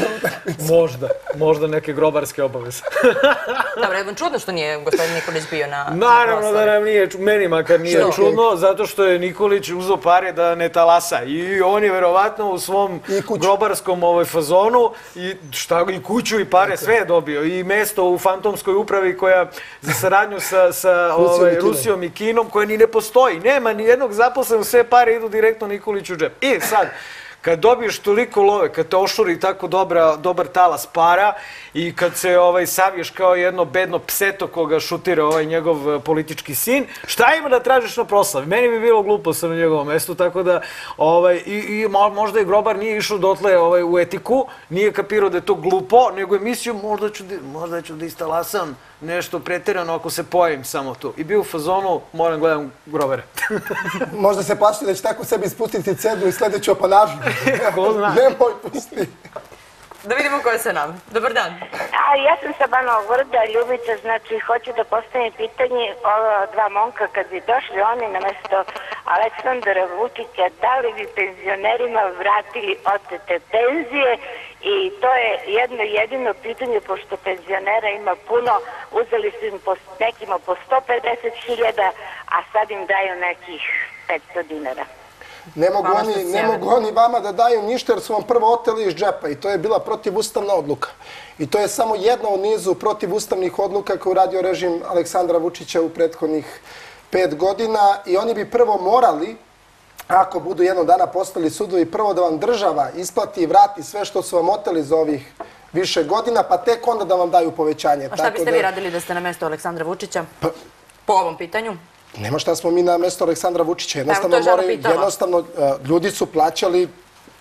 Možda neke grobarske obaveze. Dobro, čudno što nije gospodin Nikolić bio na proslavi. Naravno da nam nije, meni makar nije čudno, zato što je Nikolić uzeo pare da ne talasa i on je verovatno u svom grobarskom fazonu i kuću i pare, sve je dobio i mesto u fantomskoj upravi koja za saradnju sa Rusijom i Kinom koja ni ne postoji, nema ni jednog zaposlenog, sve pare idu direktno Nikoliću u džep. I sad, kad dobiješ toliko love, kad te ošuri tako dobar talas para i kad se saviješ kao jedno bedno pseto koga šutira njegov politički sin, šta ima da tražiš na proslavi? Meni bi bilo glupo sam na njegovom mestu, tako da možda i Grobar nije išao dotle u etiku, nije kapirao da je to glupo, nego je mislio možda ću da istalasam nešto preterano ako se pojavim samo tu. I bio u fazonu, moram gledam Grobara. Možda se plaši da će tako sebi ispustiti cedru i sledeću apanažu. Ko zna? Nemoj pusti. Da vidimo ko je sa nam. Dobar dan. Ja sam sa Banovog Brda, Ljubica, znači hoću da postavim pitanje ova dva momka kad bi došli oni na mesto Aleksandra Vučića, da li bi penzionerima vratili otete penzije i to je jedno jedino pitanje pošto penzionera ima puno, uzeli su im nekima po 150.000, a sad im daju nekih 500 dinara. Ne mogu oni vama da daju ništa jer su vam prvo oteli iz džepa i to je bila protivustavna odluka. I to je samo jedna u nizu protivustavnih odluka koju radio režim Aleksandra Vučića u prethodnih 5 godina i oni bi prvo morali, ako budu jednog dana postali sudovi, prvo da vam država isplati i vrati sve što su vam oteli za ovih više godina, pa tek onda da vam daju povećanje. A šta biste vi radili da ste na mesto Aleksandra Vučića po ovom pitanju? Nema šta smo mi na mesto Aleksandra Vučića. Jednostavno, ljudi su plaćali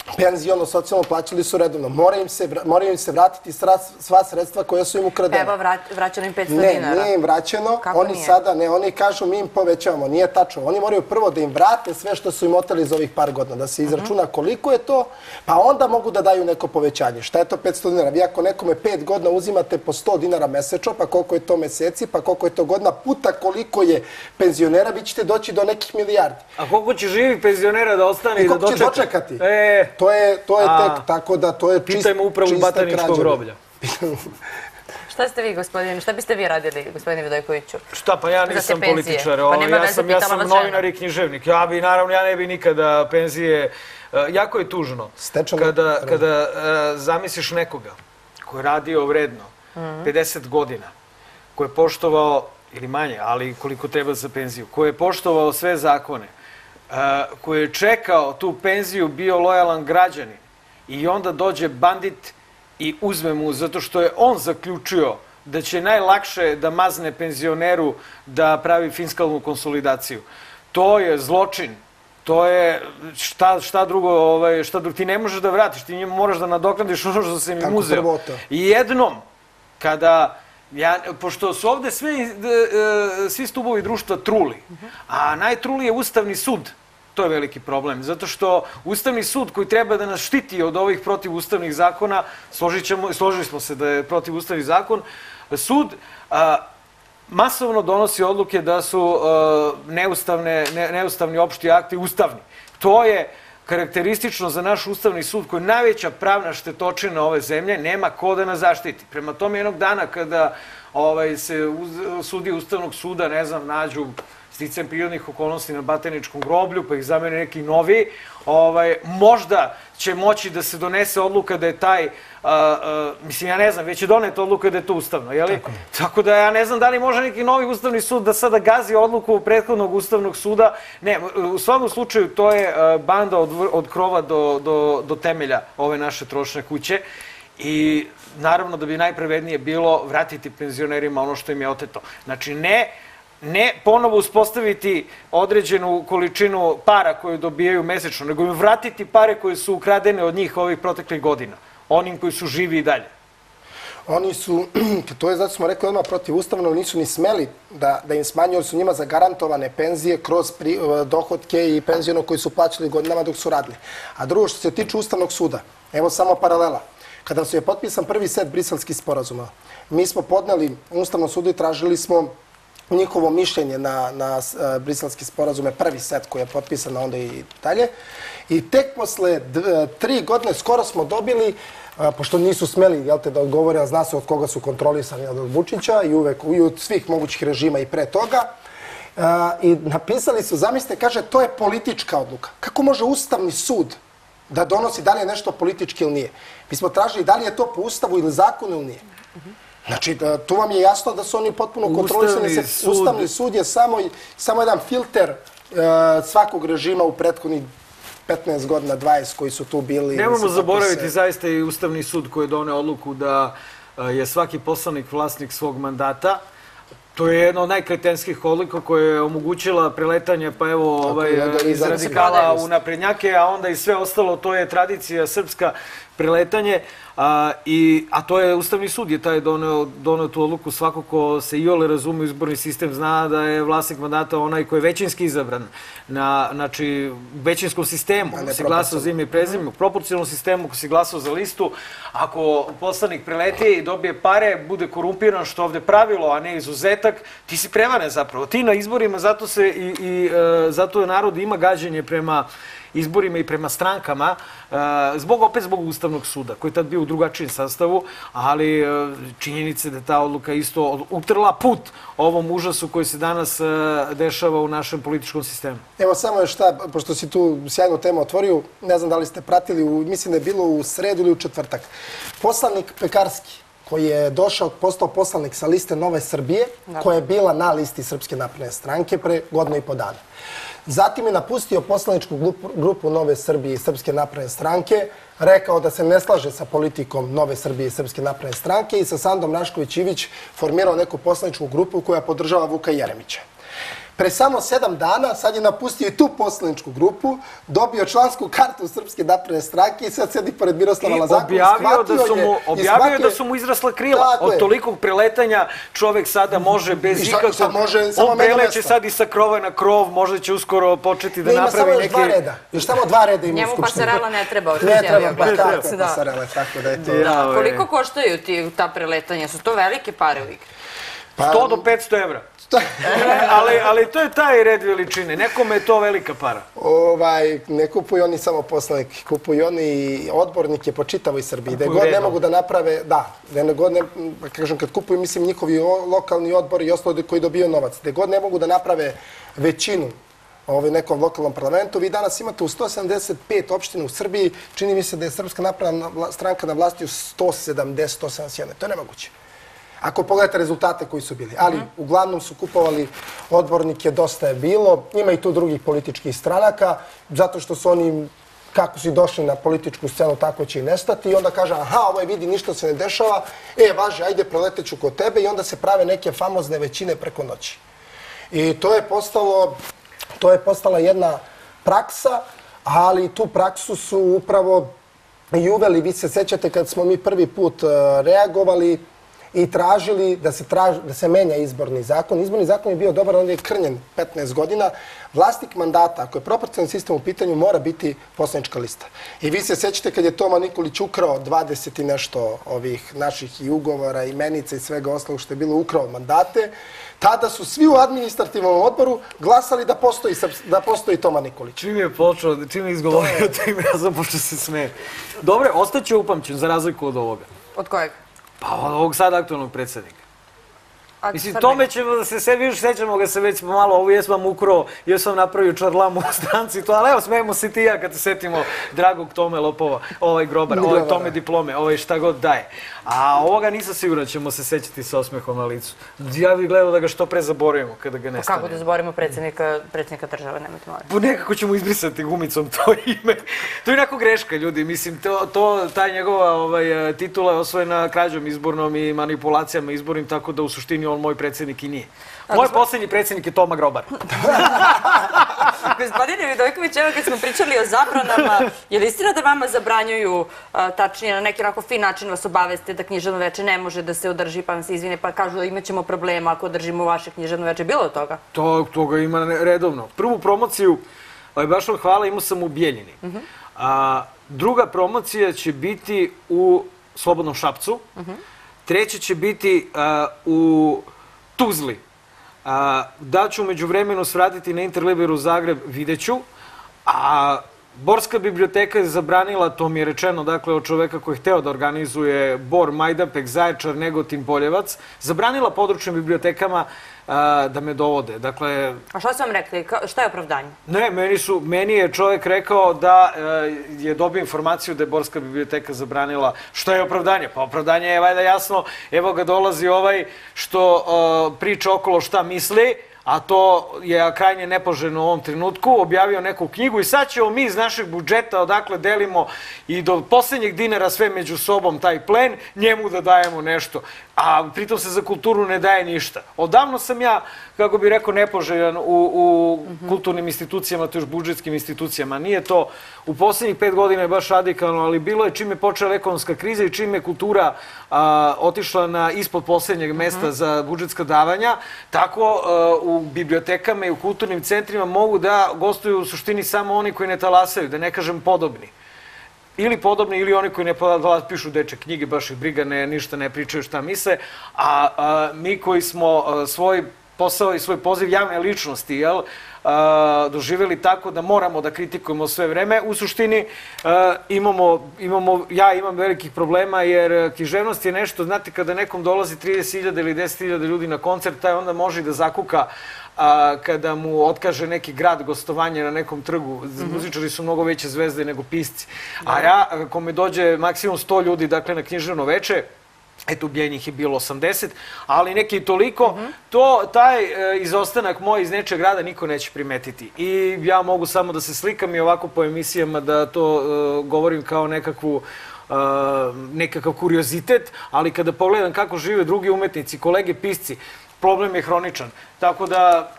penziono, socijalno plaćali su redovno. Moraju im se vratiti sva sredstva koja su im ukradena. Evo, vraćeno im 500 dinara. Ne, nije im vraćeno. Oni sada, oni kažu mi im povećavamo. Nije tačno. Oni moraju prvo da im vrate sve što su im oteli za ovih par godina. Da se izračuna koliko je to, pa onda mogu da daju neko povećanje. Šta je to 500 dinara? Vi ako nekome 5 godina uzimate po 100 dinara mesečno, pa koliko je to meseci, pa koliko je to godina, puta koliko je penzionera, vi ćete doći do nekih milijardi. A koliko će živih penzionera da ostane i da dočeka? I koliko će dočekati? To je tek, tako da to je čista krađa. Pitajmo upravu Bataničkog groblja. Šta ste vi, gospodine, šta biste vi radili, gospodine Vidojkoviću? Šta, pa ja nisam političar, ja sam novinar i književnik. Ja ne bi nikada penzije... Jako je tužno kada zamisliš nekoga ko je radio vredno 50 godina, ko je poštovao, ili manje, ali koliko treba za penziju, ko je poštovao sve zakone, koji je čekao tu penziju, bio lojalan građanin i onda dođe bandit i uzme mu, zato što je on zaključio da će najlakše da mazne penzioneru da pravi fiskalnu konsolidaciju. To je zločin. To je, šta drugo, ti ne možeš da vratiš, ti njima moraš da nadoknadiš ono što se im uzeo. I jednom, kada... Pošto su ovde svi stubovi društva truli, a najtruliji je Ustavni sud, to je veliki problem, zato što Ustavni sud koji treba da nas štiti od ovih protivustavnih zakona, složili smo se da je protivustavni zakon, sud masovno donosi odluke da su neustavni opšti akti ustavni. To je karakteristično za naš Ustavni sud, koji je najveća pravna štetočina ove zemlje, nema ko da nas zaštiti. Prema tome, jednog dana kada se sudije Ustavnog suda, ne znam, nađu sticajem prirodnih okolnosti na Bataničkom groblju, pa ih zamene neki novi, možda će moći da se donese odluka da je taj, mislim, ja ne znam, već je doneta odluka da je to ustavno, jeli? Tako da ja ne znam da li može neki novi Ustavni sud da sada gazi odluku prethodnog Ustavnog suda. Ne, u svakom slučaju to je banda od krova do temelja ove naše trošne kuće i naravno da bi najpravednije bilo vratiti penzionerima ono što im je oteto. Znači, ne ponovo uspostaviti određenu količinu para koju dobijaju mesečno, nego im vratiti pare koje su ukradene od njih ovih proteklih godina, onim koji su živi i dalje. Oni su, to je zato smo rekli odmah protivustavno, nisu ni smeli da im smanjuju, jer su njima zagarantovane penzije kroz dohodke i penziono koji su plaćali godinama dok su radili. A drugo, što se tiče Ustavnog suda, evo samo paralela. Kada su je potpisan prvi set briselskih sporazuma, mi smo podneli Ustavnom sudu i tražili smo njihovo mišljenje na briselske sporazume, prvi set koji je potpisan, a onda i dalje. I tek posle 3 godine skoro smo dobili, pošto nisu smeli da odgovore, a zna se od koga su kontrolisani, od Vučića i od svih mogućih režima i pre toga, i napisali su, zamislite, kaže, to je politička odluka. Kako može Ustavni sud da donosi da li je nešto politički ili nije? Mi smo tražili da li je to po Ustavu ili zakonu ili nije. Znači, tu vam je jasno da su oni potpuno kontrolisani. Ustavni sud je samo jedan filter svakog režima u prethodnih 15 godina, 20 koji su tu bili. Nemojmo zaboraviti zaista i Ustavni sud koji je doneo odluku da je svaki poslanik vlasnik svog mandata. To je jedna od najkretenskih odluka koja je omogućila preletanje, pa evo, iz radikala u naprednjake, a onda i sve ostalo, to je tradicija srpska, preletanje, a to je Ustavni sud je taj doneo tu odluku. Svako ko se iole razume u izborni sistem zna da je vlasnik mandata onaj koji je većinski izabran, znači u većinskom sistemu, ako si glasao za ime i prezime, u proporcionalnom sistemu, ako si glasao za listu, ako poslanik preletije i dobije pare, bude korumpiran, što ovde pravilo, a ne izuzetak, ti si prevaren zapravo. Ti na izborima, zato je narod ima gađenje prema izborima i prema strankama, opet zbog Ustavnog suda, koji je tad bio u drugačijem sastavu, ali činjenica je da je ta odluka isto utrla put ovom užasu koji se danas dešava u našem političkom sistemu. Evo samo još šta, pošto si tu sjajnu temu otvorio, ne znam da li ste pratili, mislim da je bilo u sredu ili u četvrtak. Poslanik Pekarski, koji je postao poslanik sa liste Nove Srbije, koja je bila na listi Srpske napredne stranke pre godinu i po dana. Zatim je napustio poslaničku grupu Nove Srbije i Srpske napredne stranke, rekao da se ne slaže sa politikom Nove Srbije i Srpske napredne stranke i sa Sandom Rašković Ivić formirao neku poslaničku grupu koja podržava Vuka Jeremića. Pre samo 7 dana, sad je napustio i tu poslaničku grupu, dobio člansku kartu Srpske napredne stranke i sad sedi pored Miroslava Lazakova. Objavio da su mu izrasla krila. Od tolikog preletanja čovek sada može bez ikakvog... On preleće sad i sa krova na krov, možda će uskoro početi da napravi neki... Još samo 2 reda ima u Skupštini. Njemu pasarela ne treba. Ne treba, pa kako pasarela, tako da je to... Koliko koštaju ta preletanja? Su to velike pare u igri? 100 do 500 evra. Ali to je taj red veličine. Nekome je to velika para. Ne kupuju oni samo poslanike, kupuju oni i odbornike po čitavoj Srbiji. Da god ne mogu da naprave, kažem, kad kupuju, mislim, njihovi lokalni odbori i ostalo koji dobiju novac, da god ne mogu da naprave većinu u nekom lokalnom parlamentu. Vi danas imate u 175 opština u Srbiji, čini mi se da je Srpska napredna stranka na vlasti u 170-171. To je nemoguće. Ako pogledate rezultate koji su bili. Ali uglavnom su kupovali odbornike, dosta je bilo. Ima i tu drugih političkih stranaka, zato što su oni, kako su i došli na političku scenu, tako će i nestati. I onda kaže, aha, ovo je, vidi, ništa se ne dešava. Važi, ajde, preleteću kod tebe. I onda se prave neke famozne većine preko noći. I to je postala jedna praksa, ali tu praksu su upravo i uveli. Vi se sećate kad smo mi prvi put reagovali i tražili da se menja izborni zakon. Izborni zakon je bio dobar, on je krnjen 15 godina. Vlasnik mandata, ako je proporcionalni sistem u pitanju, mora biti poslanička lista. I vi se sećate kad je Toma Nikolić ukrao 20 i nešto ovih naših i ugovora, i menica i svega ostalog što je bilo, ukrao mandate, tada su svi u administrativnom odboru glasali da postoji Toma Nikolić. Čim je počeo, čim je izgovorio to ime, ja sam počeo se smeje. Dobre, ostaće upamćen za razliku od ovoga. Od kojeg? Pa od ovog sad aktualnog predsjednika. Mislim, tome ćemo da se sve više sećamo ga se već malo, ovo jesam vam ukrao, jesam napravio čarlamu u stranci, ali evo, smejemo se ti ja kad se setimo dragog Tome Lopova, Grobara, Tome diplome, šta god daje. A ovoga nisam siguran, ćemo se sećati sa osmehom na licu. Ja bih gledao da ga što pre zaboravimo kada ga nestane. Kako da zaboravimo predsjednika države, nemojte molim. Pa nekako ćemo izbrisati gumicom to ime. To je onako greška, ljudi. Mislim, ta njegova titula je osvojena krađom izbornom i manipulacijama izbornim, tako da u suštini on moj predsjednik i nije. Moj posljednji predsjednik je Toma Grobar. Gospodine Vidojković, evo kad smo pričali o zabranama, je li istina da vama zabranjuju, tačnije na neki onako fin način vas obaveste da književno veče ne može da se održi, pa vam se izvine, pa kažu da imaćemo problema ako održimo vaše književno veče? Bilo od toga? Toga ima redovno. Prvu promociju, baš vam hvala, imao sam u Bijeljini. Druga promocija će biti u Slobodnom Šapcu. Treća će biti u Tuzli. Da ću među vremenu svratiti na Interliberu Zagreb, vidjet ću. A Borska biblioteka je zabranila, to mi je rečeno, dakle, od čoveka koji je hteo da organizuje Bor, Majdanpek, Zaječar, Negotin, Boljevac, zabranila područnim bibliotekama da me dovode. A šta su vam rekli? Šta je opravdanje? Ne, meni je čovjek rekao da je dobio informaciju da je Borska biblioteka zabranila. Šta je opravdanje? Pa opravdanje je valjda jasno, evo ga dolazi ovaj što priča okolo šta misli, a to je krajnje nepoželjno u ovom trenutku, objavio neku knjigu i sad ćemo mi iz našeg budžeta, odakle delimo i do posljednjeg dinara sve među sobom taj plen, njemu da dajemo nešto. A pritom se za kulturu ne daje ništa. Odavno sam ja, kako bih rekao, nepoželjan u kulturnim institucijama, to još budžetskim institucijama. Nije to u posljednjih 5 godina je baš radikalno, ali bilo je čim je počela ekonomska kriza i čim je kultura otišla na ispod posljednjeg mesta za budžetska davanja, tako u bibliotekama i u kulturnim centrima mogu da gostuju u suštini samo oni koji ne talasaju, da ne kažem podobni. Ili podobni, ili oni koji ne pišu deče knjige, baš ih briga, ništa ne pričaju šta misle, a mi koji smo svoj posao i svoj poziv javne ličnosti, doživjeli tako da moramo da kritikujemo sve vreme. U suštini ja imam velikih problema jer književnost je nešto, znate, kada nekom dolazi 30.000 ili 10.000 ljudi na koncert, taj onda može da zakuka kada mu otkaže neki grad gostovanje na nekom trgu. Muzičari su mnogo veće zvezde nego pisci. A ja, ako me dođe maksimum 100 ljudi, dakle, na književno veče, eto, u Bijeljnih je bilo 80, ali neki toliko, taj izostanak moj iz nečeg grada niko neće primetiti. I ja mogu samo da se slikam i ovako po emisijama da to govorim kao nekakav kuriozitet, ali kada pogledam kako žive drugi umetnici, kolege pisci, problem je hroničan. Tako da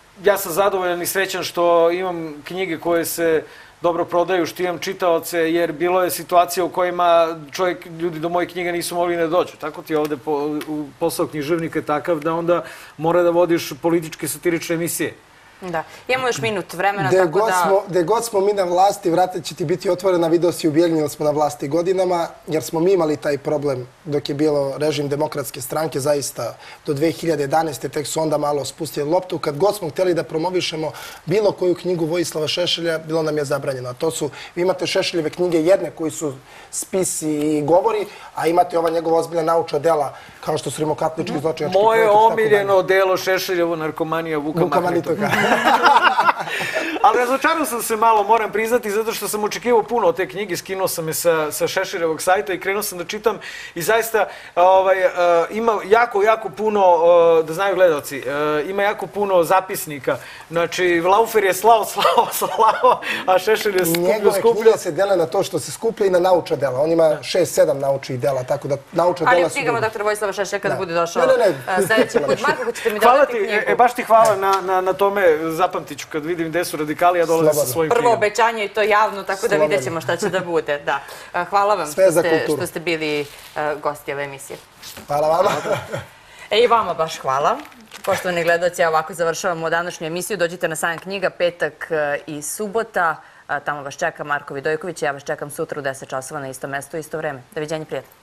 ja sam zadovoljan i srećan što imam knjige koje se dobro prodaju, što imam čitaoce, jer bilo je situacija u kojima ljudi do mojih knjiga nisu mogli da dođu. Tako ti ovde posao književnika je takav da onda mora da vodiš političke satirične emisije. Da. Imamo još minut vremena, tako da... Gde god smo mi na vlasti, vrata će ti biti otvorena, video si u Bijeljini da smo na vlasti godinama, jer smo mi imali taj problem dok je bilo režim Demokratske stranke, zaista do 2011. tek su onda malo spustili loptu. Kad god smo htjeli da promovišemo bilo koju knjigu Vojislava Šešelja, bilo nam je zabranjeno. A to su, vi imate Šešeljeve knjige jedne koji su spisi i govori, a imate ova njegova ozbiljna naučna dela, kao što su rimokatolički zločinački projekat. Moje omiljeno delo Šešeljevo Narkomanija Vuka Mahnitoga. Ali razočarao sam se malo, moram priznati, zato što sam očekivao puno od te knjige, skinuo sam je sa Šešeljevog sajta i krenuo sam da čitam i zaista ima jako puno, da znaju gledalci, ima jako puno zapisnika. Znači, Laufer je slao, a Šešelj je skupljao. Njegove knjige se dele na to što se skuplja i na naučna dela. On ima 6-7 naučnih dela, tako da naučna dela su... Ali u knjigama dr. Vojislava Šešelja kada bude došao sljedeći put. Marko, hoćete mi dodati knjigu? Baš ti hvala na tome, zapamtit ću kad vidim gde su radikali, ja dolazim sa svojim knjigama. Prvo obećanje je to javno, tako da vidjet ćemo šta će da bude. Hvala vam što ste bili gosti ove emisije. Hvala vama. I vama baš hvala. Poštovani gledaoci, ovako završavamo današnju emisiju. Dođite na Sajam knjiga, petak i subota. Tamo vas čeka Marko Vidojković. Ja vas čekam sutra u 10 časova na isto mesto, isto vreme. Doviđenja, prijatno.